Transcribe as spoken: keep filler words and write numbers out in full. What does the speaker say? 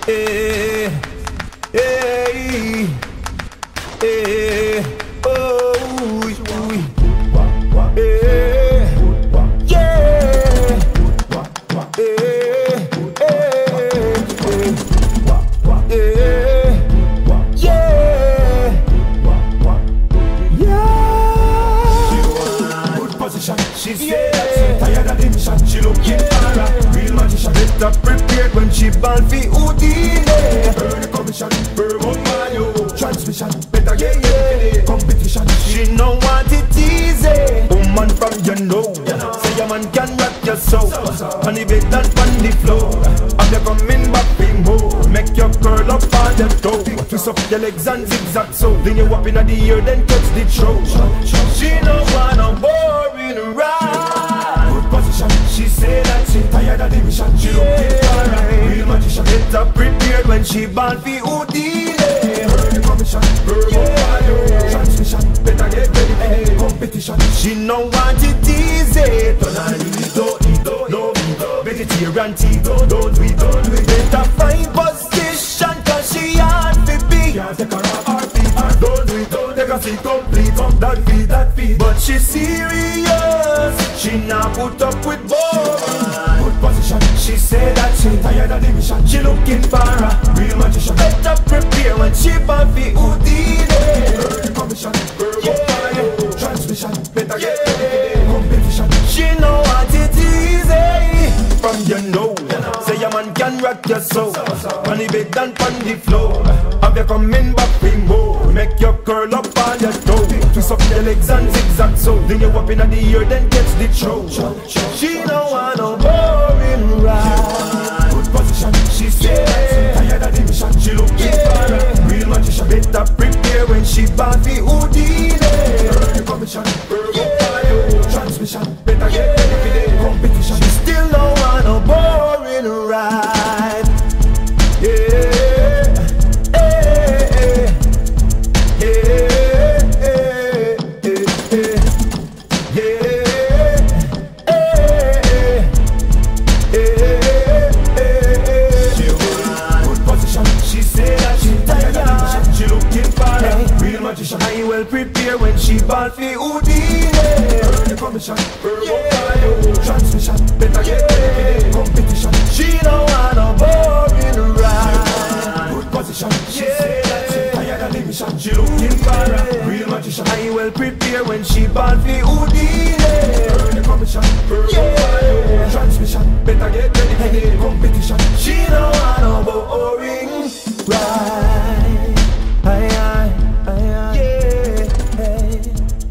Hey, hey, hey, oh, hey, yeah, hey, hey, yeah, yeah. Good position. She said that she tired of the mission. She looking for a real magician. Better prepared when she ball for Houdini. Burn the commission, burn on Mario. Transmission, better get yeah. Competition. She know what it is. Woman from you know. Say a man can rock your soul. On the bed and on the floor. I'm you coming back for more. Make your curl up on the toe. Twist up your legs and zigzag so. Then you up in the ear, then catch the throat. She know what I'm boring ride. Good position. She say that she tired of the mission. She looking for a real magician. Better prepared when she ball for Houdini. Burn the commission, burn yeah. Transmission, better get ready for competition. She know what it is. Turn on Lido, Lido, no Lido. Vegetarian tea, don't do it, don't do it. Better find position, cause she hard to be. Can't take her off her feet. Don't do it, don't take her seat complete. Come that feet, that feet. But she serious. She not put up with both. Good position. She said that she tired of the mission. She looking for a real magician. Better prepare when she ball for Houdini. Burn the commission, burn yeah. Transmission, better get ready for competition. She know what it is, eh? From you know, say a man can rock your soul. On the bed and on the floor. Have you coming back for more? Make your curl up on your toe. Twist up your legs and zigzag so. Then you up in the ear, then catch the throat. She know I no boring ride. Good position. She said that she tired of the mission. She looking for a real magician. Better prepare when she ball for Houdini. Burn the commission, burn yeah. Transmission, better get ready for the competition. She still know I no boring ride. Yeah. I will prepare when she ball for Houdini. Burn the commission, burn yeah.